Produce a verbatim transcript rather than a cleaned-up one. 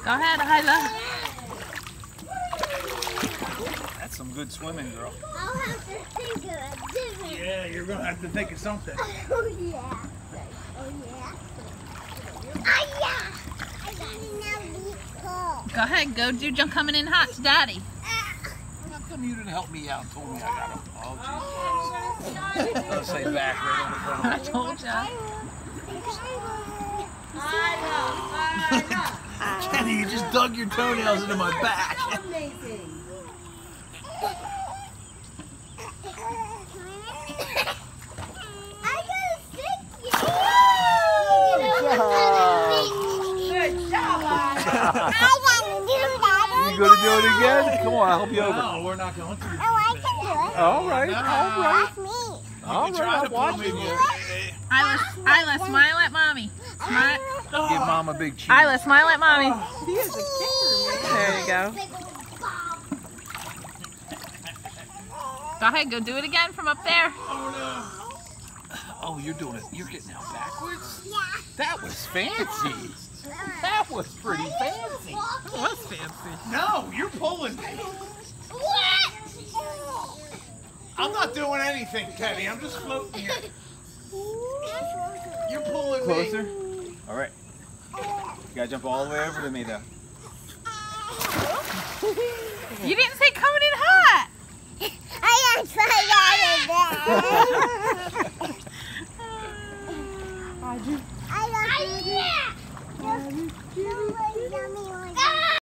Go ahead, Isla. That's some good swimming, girl. I'll have to think of a different. Yeah, you're gonna have to think of something. Oh yeah. Oh yeah. Ah yeah. I got it now. Be cool. Go ahead, go do jump coming in hot to Daddy. How come you didn't help me out and told me I got him? Oh, geez. I'll say back right on the front. I told ya. Kenny, you just dug your toenails into my back. Amazing. I gotta stick you. Good job, Isla. I gotta do that. You gonna do it again? Come on, I'll help you over. No, we're not going to. Oh, I can do it. All right, all right. That's me. All right, I'm watching you. Isla, Isla, smile at Mommy. Smile. Give Mom a big cheese. Isla, smile at Mommy. He is a kicker, man. There you go. Go ahead, go do it again from up there. Oh, you're doing it. You're getting out backwards? Yeah. That was fancy. That was pretty fancy. It was fancy. No, you're pulling me. What? I'm not doing anything, Kenny. I'm just floating here. You're pulling Closer. me. All right. You gotta jump all the way over to me, though. You didn't say come